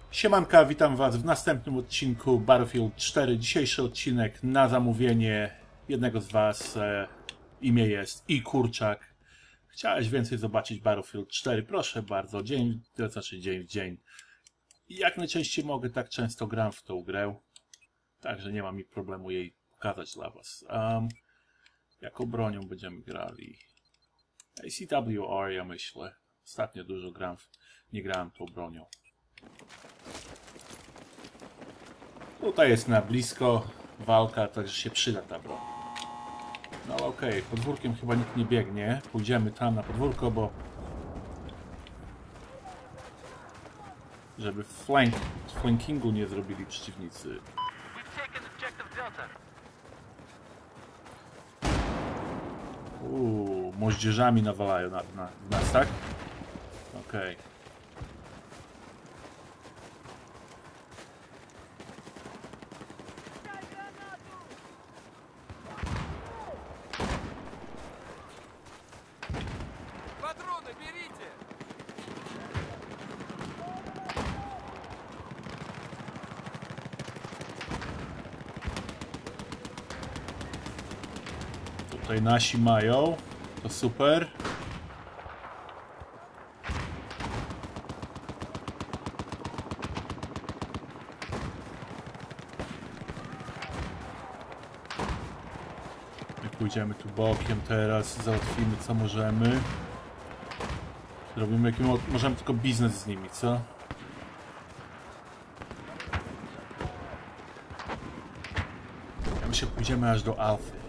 Siemanka, witam was w następnym odcinku Battlefield 4. Dzisiejszy odcinek na zamówienie jednego z was. Imię jest i Kurczak. Chciałeś więcej zobaczyć Battlefield 4? Proszę bardzo, dzień w dzień. I jak najczęściej mogę, tak często gram w tą grę. Także nie ma mi problemu jej pokazać dla was. Jaką bronią będziemy grali? ACWR, ja myślę. Ostatnio dużo nie grałem tą bronią. Tutaj jest na blisko walka, także się przyda ta broń. No ale okej, podwórkiem chyba nikt nie biegnie. Pójdziemy tam na podwórko, bo... żeby flankingu nie zrobili przeciwnicy. Moździerzami nawalają w nas, tak? Okej. Tutaj nasi mają, to super. My pójdziemy tu bokiem teraz, załatwimy co możemy. Zrobimy możemy tylko biznes z nimi, co? Ja myślę, pójdziemy aż do Alfy.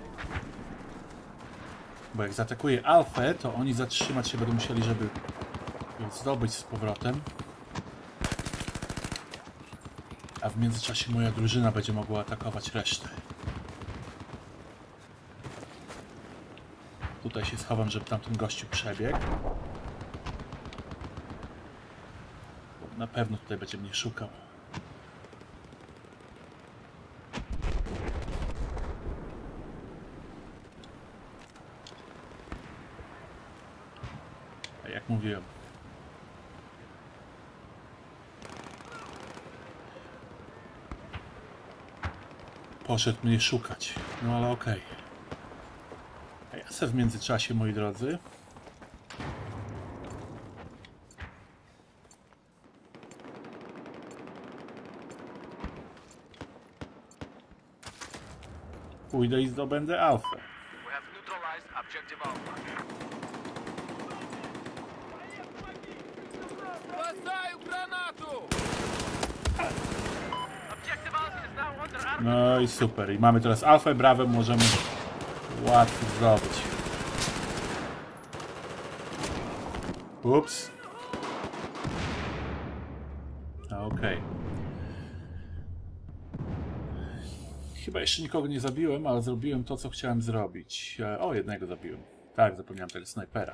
Bo jak zaatakuje Alfę, to oni zatrzymać się będą musieli, żeby ją zdobyć z powrotem. A w międzyczasie moja drużyna będzie mogła atakować resztę. Tutaj się schowam, żeby tamten gościu przebiegł. Na pewno tutaj będzie mnie szukał. Jak mówiłem. Poszedł mnie szukać. No ale okej. A ja se w międzyczasie, moi drodzy. Pójdę i zdobędę Alfę. No i super. I mamy teraz Alfę, Brawę, możemy łatwo zdobyć. Ups. Okej. Chyba jeszcze nikogo nie zabiłem, ale zrobiłem to, co chciałem zrobić. O, jednego zabiłem. Tak, zapomniałem tego snajpera.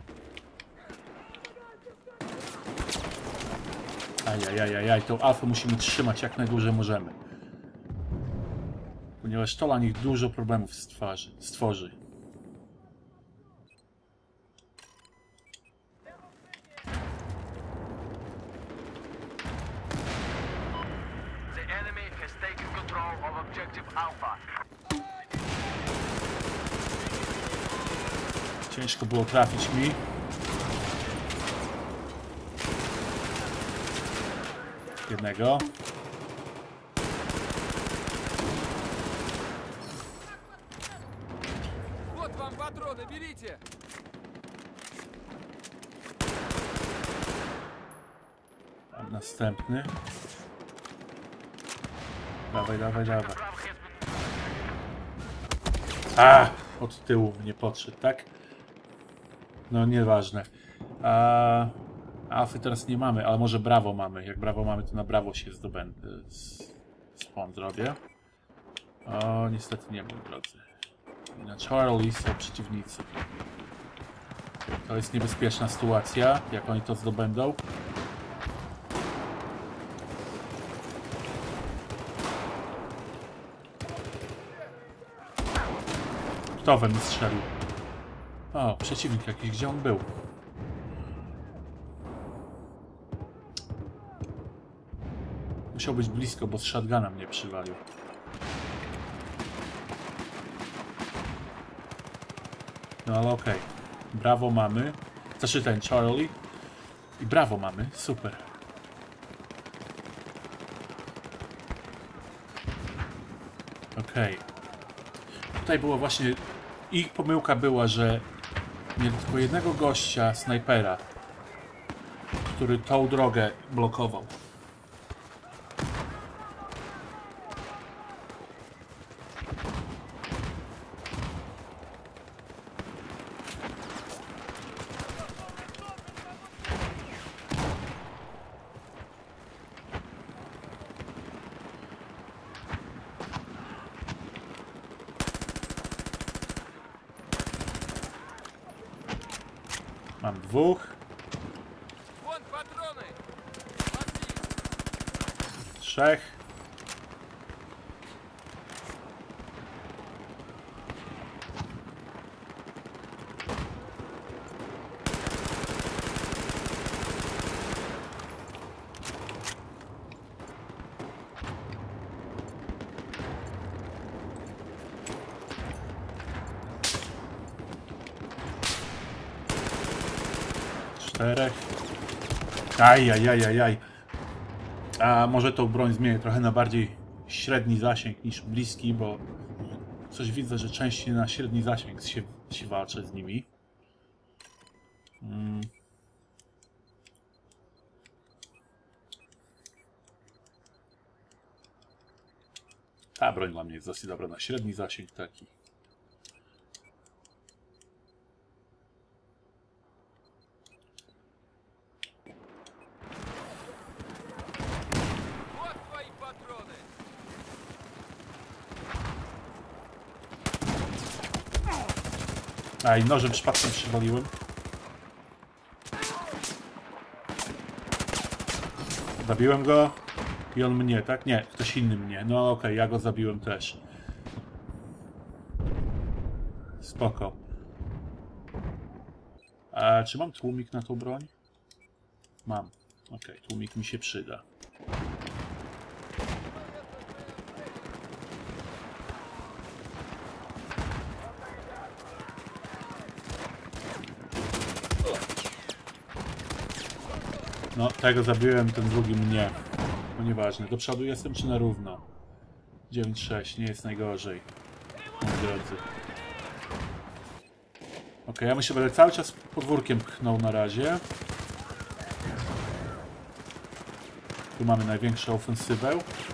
Ajajajajaj, tą Alfę musimy trzymać jak najdłużej możemy. Ponieważ to dla nich dużo problemów stworzy. Ciężko było trafić mi. Jednego. A następny. Dawaj, dawaj, dawaj. A! Od tyłu nie podszedł, tak? No nieważne. Alfy teraz nie mamy, ale może Brawo mamy. Jak Brawo mamy, to na Brawo się zdobędę. Spawn zrobię. O, niestety nie, moi drodzy. Na Charlie są przeciwnicy. To jest niebezpieczna sytuacja, jak oni to zdobędą. Kto we mnie strzelił? O, przeciwnik jakiś, gdzie on był? Musiał być blisko, bo z shotguna mnie przywalił. No ale okej. Brawo mamy. Znaczy ten Charlie. I brawo mamy. Super. Okej. Tutaj było właśnie... Ich pomyłka była, że mieli tylko jednego gościa, snajpera, który tą drogę blokował. Mam dwóch. Trzech. Czterech. Ajajajajaj. A może tą broń zmienię trochę na bardziej średni zasięg niż bliski, bo coś widzę, że częściej na średni zasięg się walczy z nimi. Ta broń dla mnie jest dosyć dobra na średni zasięg taki. Aj, nożem przypadkiem przywaliłem. Zabiłem go i on mnie, tak? Nie, ktoś inny mnie. No okej, ja go zabiłem też. Spoko. A czy mam tłumik na tą broń? Mam. Okej, tłumik mi się przyda. No, tego zabiłem, ten drugi mnie. No nieważne. Do przodu jestem czy na równo? 9-6, nie jest najgorzej. Moi drodzy. Okej, ja myślę, że będę cały czas podwórkiem pchnął na razie. Tu mamy największą ofensywę.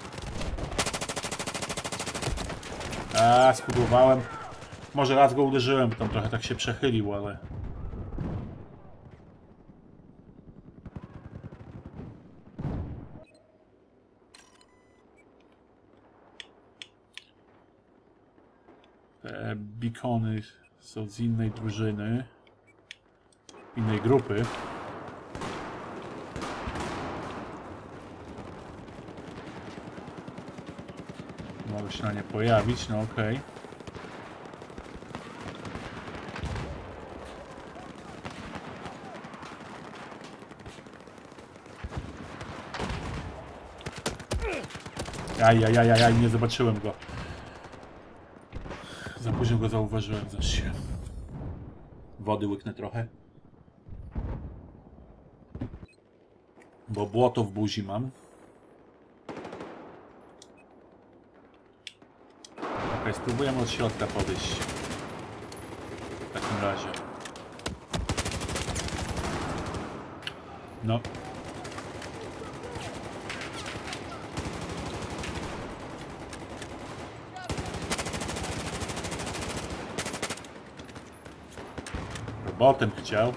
A, spudłowałem. Może raz go uderzyłem, bo tam trochę tak się przechylił, ale... Te beacony są z innej drużyny. Innej grupy. Mogę się na nie pojawić, no okej. Ajajajajaj, nie zobaczyłem go. Za późno go zauważyłem, zaś się. Wody łyknę trochę. Bo błoto w buzi mam. Okej, spróbujemy od środka podejść. W takim razie. No. Robotem chciał.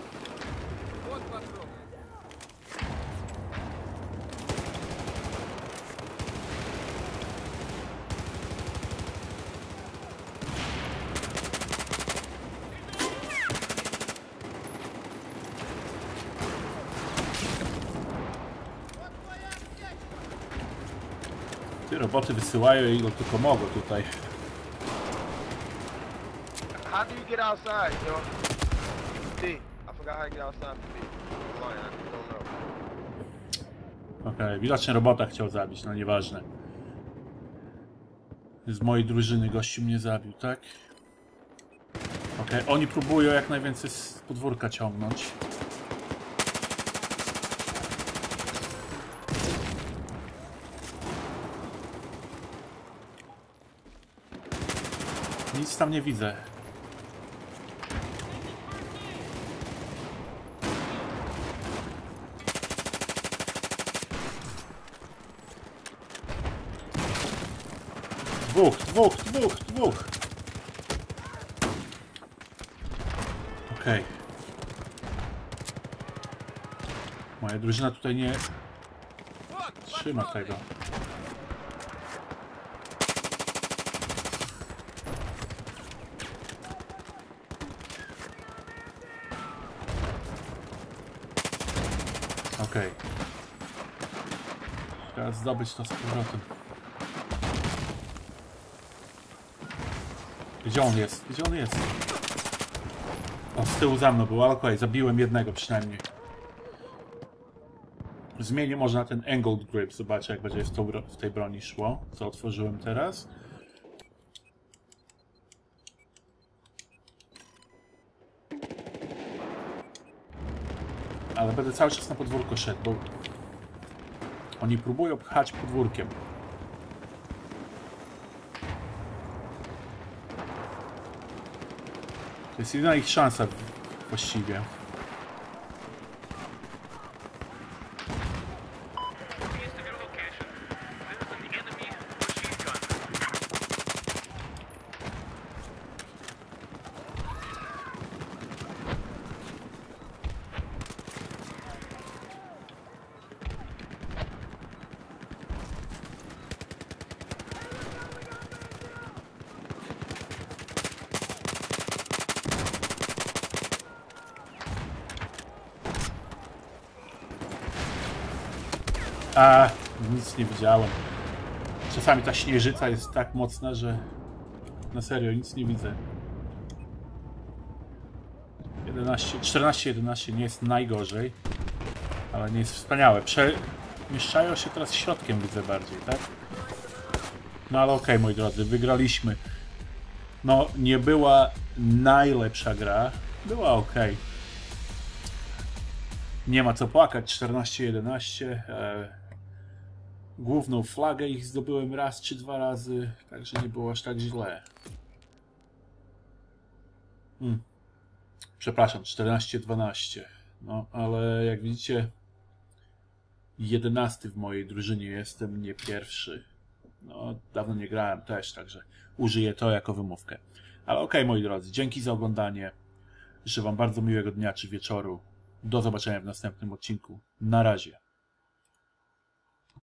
Te roboty wysyłają ile tylko mogą tutaj. How do you get outside, yo? D. I forgot how to get outside from D. I'm lying, I don't know. Okej, widocznie robota chciał zabić, no nieważne. Z mojej drużyny gościu mnie zabił, tak? Okej, oni próbują jak najwięcej z podwórka ciągnąć. Nic tam nie widzę. Dwóch. Okej. Moja drużyna tutaj nie trzyma tego. Okej. Teraz zdobyć to z powrotem. Gdzie on jest? Gdzie on jest? O, z tyłu za mną był, ale okej, zabiłem jednego przynajmniej. Zmienię może na ten angled grip, zobaczę jak będzie w tej broni szło, co otworzyłem teraz. Ale będę cały czas na podwórko szedł, bo oni próbują pchać podwórkiem. To jest jedyna ich szansa właściwie. A, nic nie widziałem. Czasami ta śnieżyca jest tak mocna, że na serio nic nie widzę. 14-11 nie jest najgorzej, ale nie jest wspaniałe. Przemieszczają się teraz środkiem, widzę bardziej, tak? No ale okej, moi drodzy, wygraliśmy. No, nie była najlepsza gra, była okej. Nie ma co płakać, 14-11. Główną flagę ich zdobyłem raz czy dwa razy, także nie było aż tak źle. Przepraszam, 14-12. No, ale jak widzicie, 11 w mojej drużynie jestem, nie pierwszy. No, dawno nie grałem też, także użyję to jako wymówkę. Ale okej, moi drodzy, dzięki za oglądanie. Życzę wam bardzo miłego dnia czy wieczoru. Do zobaczenia w następnym odcinku. Na razie.